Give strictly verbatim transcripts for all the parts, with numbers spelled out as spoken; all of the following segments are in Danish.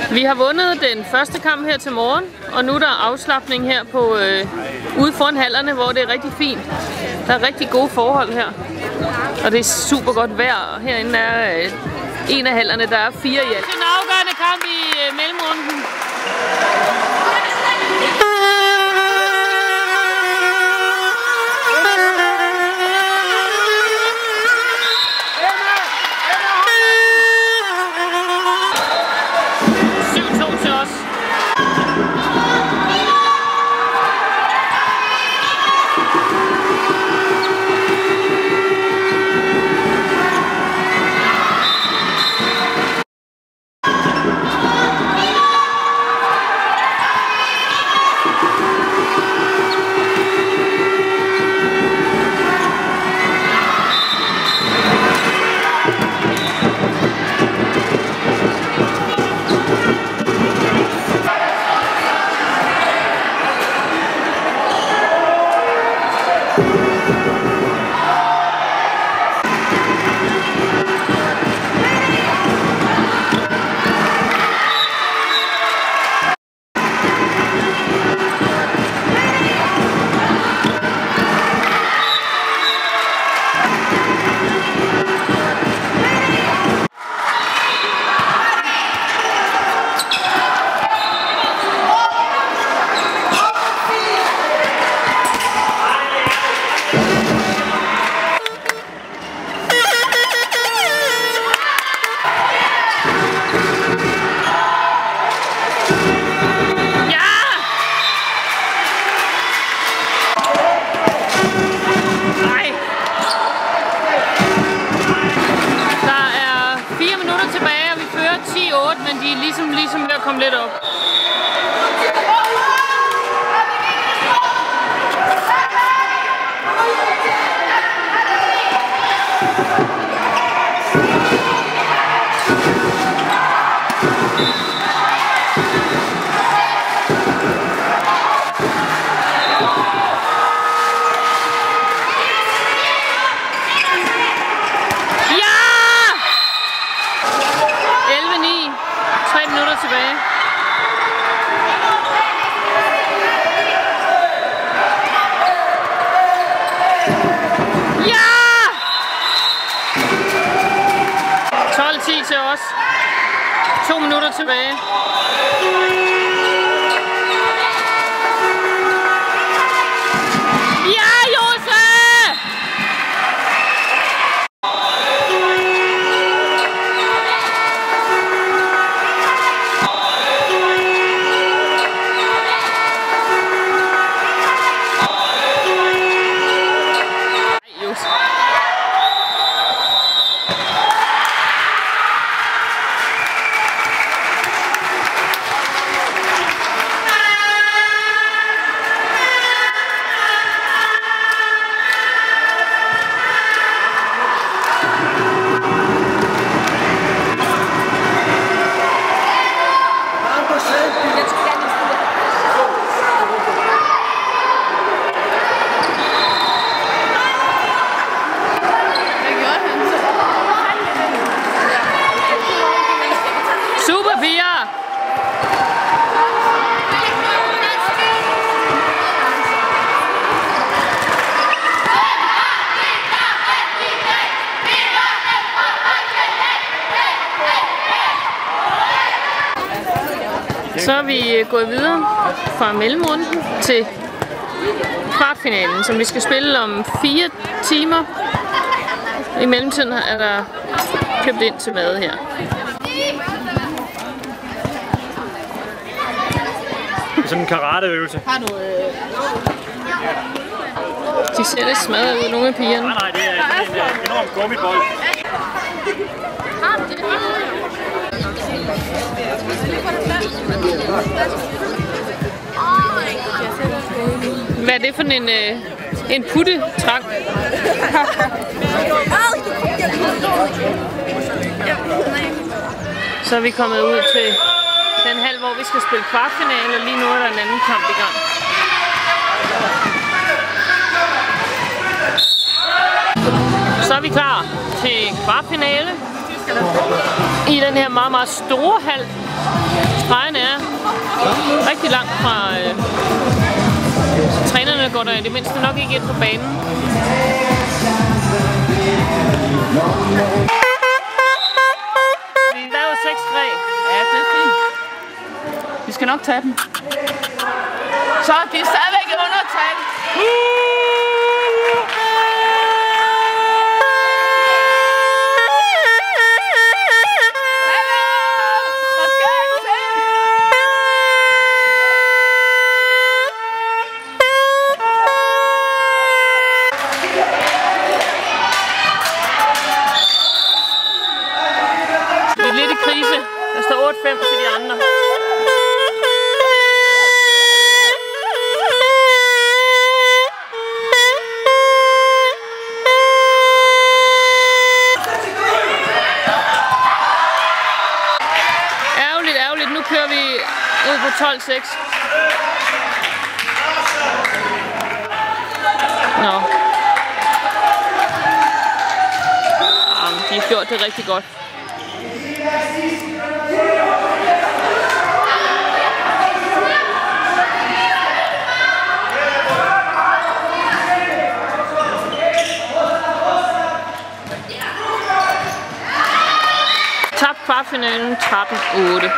Vi har vundet den første kamp her til morgen, og nu er der afslapning her på øh, ude foran hallerne, hvor det er rigtig fint. Der er rigtig gode forhold her, og det er super godt vejr. Herinde er øh, en af hallerne, der er fire i alt. Det er en afgørende kamp i øh, mellemrunden. Men de er ligesom, ligesom ved at komme lidt op. Tilbage. Ja! tolv ti til os. To minutter tilbage. Så er vi gået videre fra mellemrunden til kvartfinalen, som vi skal spille om fire timer. I mellemtiden er der købt ind til mad her. Det er sådan en karateøvelse. Har du... Øh... De ser lidt smadret ud, nogle af pigerne. Nej, nej, det er en enorm gummibold. Har du det? Hvad er det for en, øh, en puttetrang? Så er vi kommet ud til den halv, hvor vi skal spille kvartfinale, og lige nu er der en anden kamp i gang. Så er vi klar til kvartfinale. i den her meget, meget store hal. Stregen er rigtig langt fra... Øh, trænerne går der i det mindste nok ikke ind på banen. Der er jo seks tre. Ja, det er fint. Vi skal nok tage dem. Så de er stadigvæk i undertal. Der står otte fem til de andre. Ærgerligt, ærgerligt. Nu kører vi ud på tolv seks. Nå. Jamen, de har gjort det rigtig godt. Tabt kvartfinalen tretten otte.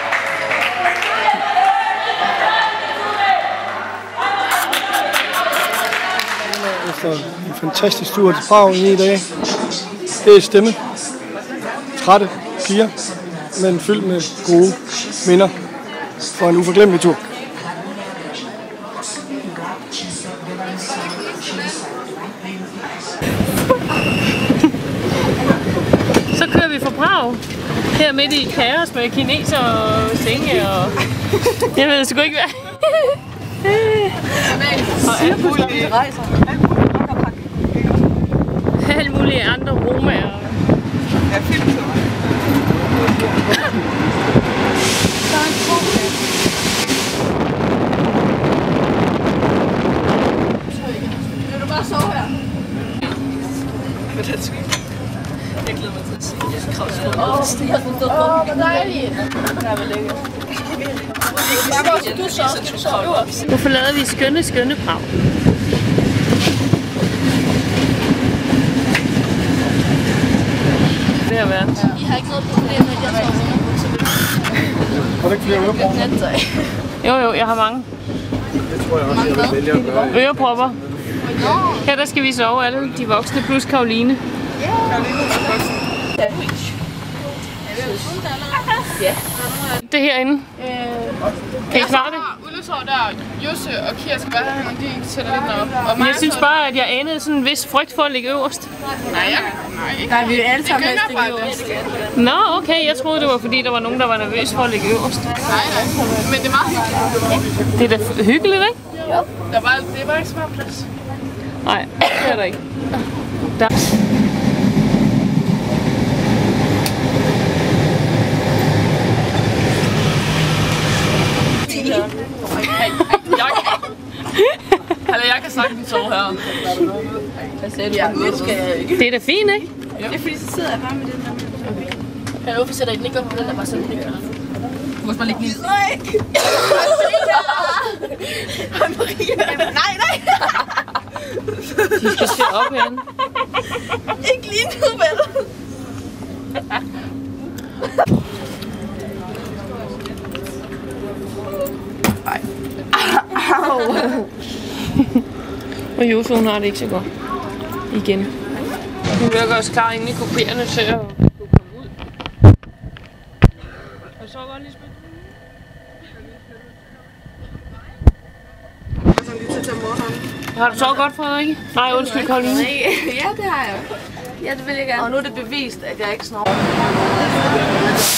Efter en fantastisk tur til Prag i ni dage. Det er stemme. Trætte piger, men fyldt med gode minder for en uforglemmelig tur. Så kører vi fra Prag. Her midt i kaos med kineser og senge og... Jeg ved sgu ikke hvad. Og alle mulige rejser. Alle mulige andre romaer. Ja, filmtur. Der er en tog. Vil du bare sove her? Jeg glæder mig til at se. Jeg skal kravle skål. Åh, hvor dejligt. Der er vel lækkert. Du så også, du så øverst. Nu forlader vi skønne, skønne Prag. Det har været. I har ikke noget problem med, at jeg sover under. Har du ikke flere ørebropper? Jo, jo, jeg har mange. Det tror jeg også, jeg vil vælge at gøre. Ørepropper. Her der skal vi sove alle de voksne plus Karoline. Ja. Det herinde. Kan I klare det? Ullesår der, Jusse og Kira skal være her, og de sætter lidt op. Og Jeg synes bare, at jeg anede sådan en vis frygt for at ligge øverst. Nej, jeg, nej. Nej, vi er alle sammen helst ikke øverst. Nå, okay. Jeg troede, det var fordi, der var nogen, der var nervøs for at ligge øverst. Nej, nej. Men det er meget hyggeligt. Det er da hyggeligt, ikke? Jo. Der var, det var ikke så meget plads. Nej, det er der ikke. Der. Eller jeg kan sagtens sove her. Hvad sagde du? Ja, det skal jeg ikke. Det er da fint, ikke? Det er fordi, så sidder jeg bare med den der. Ja, hvorfor sætter I den ikke op på den der bare sådan den? Du må bare lægge den i. Nej! Nej, nej! De skal se op herinde. Ikke lige nu, vel? Nej. Au! Og Jose, hun har det ikke så godt. Igen. Vi vil gøre os klar inde i kupéerne til at komme ud. Har du så godt, Lisbeth? Har du så godt, Frederikke? Nej, undskyld, Karoline. Ja, det har jeg. Ja, det vil jeg gerne. Og nu er det bevist, at jeg ikke snorker.